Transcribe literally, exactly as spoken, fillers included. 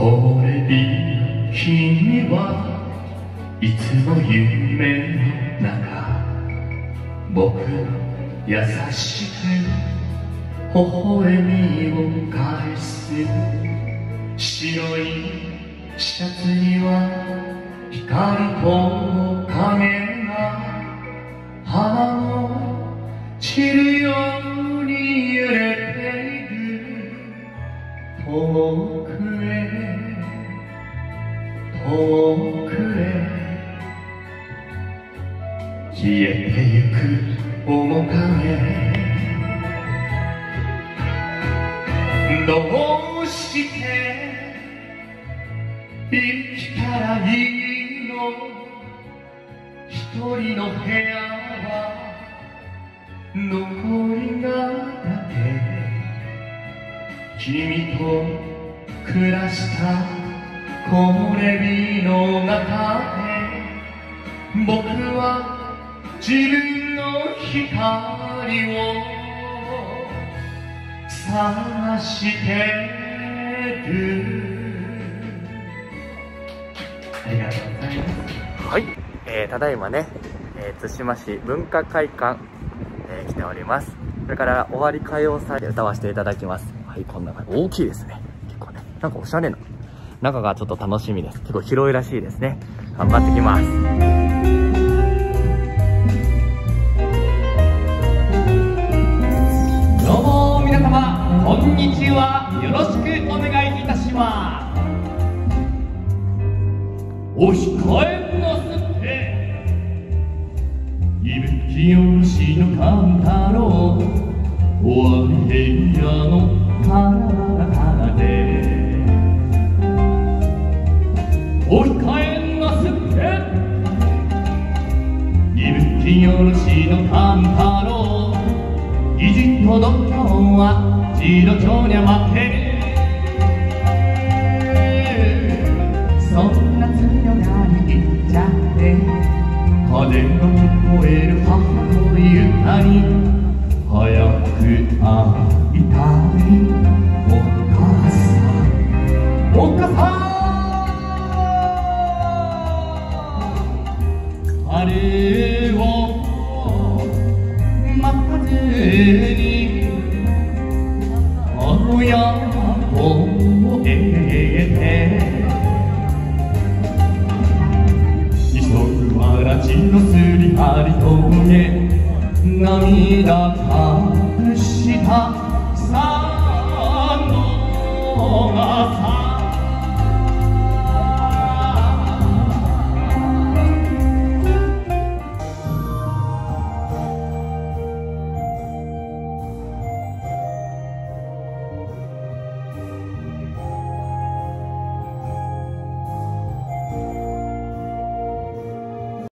これびの君はいつも夢の中、僕の優しく微笑みを返す。白いシャツには光と影が花の散るように揺れている。遠くへ遠くへ消えてゆく面影。どうして生きたらいいの？一人の部屋は残りがだけ。君と暮らした木漏れ日の中で、僕は自分の光を探してる。ありがとうございます。 はい、えー、ただいまね、えー、対馬市文化会館、えー、来ております。それから終わり歌謡祭で歌わせていただきます。はい、こんな感じ、大きいですね。結構ね、なんかおしゃれな中がちょっと楽しみです。結構広いらしいですね。頑張ってきます。 どうも皆様、こんにちは。よろしくお願いいたします。お控えなすって、伊吹よしの勘太郎、終わり部屋のからからで。お控えなすって、伊吹よしの勘太郎、意地と度胸は次郎長に負け。そんな強がり言っちゃって、風の聞こえる母の歌に早く会いたい。お母さん、お母さん、あれを待たずに親子を得て、血のすり張りとげ涙隠した